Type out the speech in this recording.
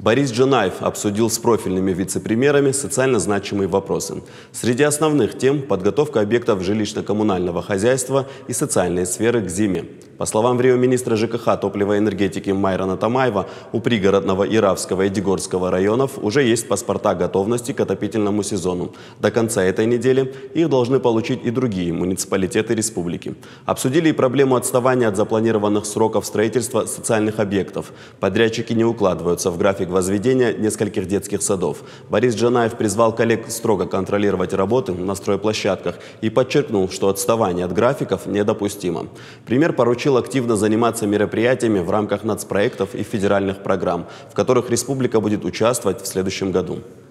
Борис Джанаев обсудил с профильными вице-премьерами социально значимые вопросы. Среди основных тем – подготовка объектов жилищно-коммунального хозяйства и социальной сферы к зиме. По словам министра ЖКХ, топлива и энергетики Майрана Тамаева, у пригородного Иравского и Дегорского районов уже есть паспорта готовности к отопительному сезону. До конца этой недели их должны получить и другие муниципалитеты республики. Обсудили и проблему отставания от запланированных сроков строительства социальных объектов. Подрядчики не укладываются в график возведения нескольких детских садов. Борис Джанаев призвал коллег строго контролировать работы на стройплощадках и подчеркнул, что отставание от графиков недопустимо. Премьер поручил активно заниматься мероприятиями в рамках нацпроектов и федеральных программ, в которых республика будет участвовать в следующем году.